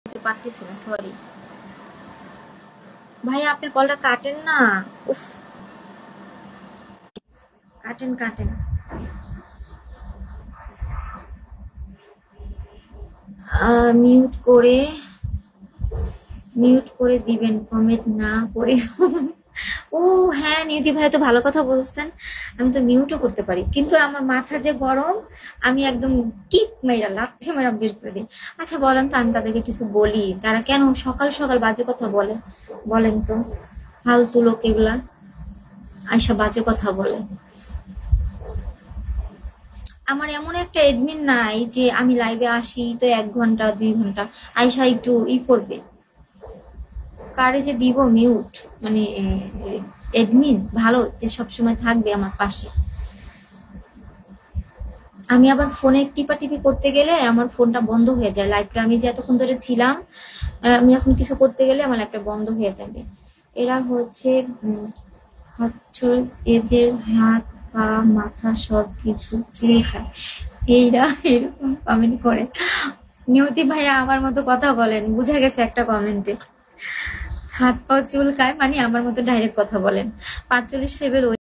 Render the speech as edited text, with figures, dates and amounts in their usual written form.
পারতেছি না, সরি ভাই, আপনি কলটা কাটেন না। উফ, কাটেন কাটেন। মিউট করে দিবেন, কমেন্ট না করে। ও হ্যাঁ, নিয়তি ভাই তো ভালো কথা বলছেন। আমি তো মিউটও করতে পারি, কিন্তু আমার মাথা যে গরম, আমি একদম কিক মেরা লাথি মেরা বের করে দিই। আচ্ছা বলেন তো, আমি তাদেরকে কিছু বলি, তারা কেন সকাল সকাল বাজে কথা বলে? বলেন তো, ফালতু লোক এগুলা আইসা বাজে কথা বলে। আমার এমন একটা এডমিন নাই যে আমি লাইভে আসি তো 1 ঘন্টা 2 ঘন্টা আইসা একটু করবে। কারে যে দিব মিউট, মানে এডমিন ভালো যে সবসময় থাকবে আমার পাশে। আমি আবার ফোনে টিপাটিপি করতে গেলে আমার ফোনটা বন্ধ হয়ে যায়। লাইভটা আমি যে এতক্ষণ ধরে ছিলাম, আমি এখন কিছু করতে গেলে আমার ল্যাপটপ বন্ধ হয়ে যাবে। এরা হচ্ছে হাতছর, এদের হাত পা মাথা সব কিছু চুল খায়, এইরা এরকম কমেন্ট করে। নিয়তি ভাইয়া আমার মতো কথা বলেন, বুঝা গেছে একটা কমেন্টে। হাত পা চুল খায় মানে আমার মতো ডাইরেক্ট কথা বলেন। 45 লেভেল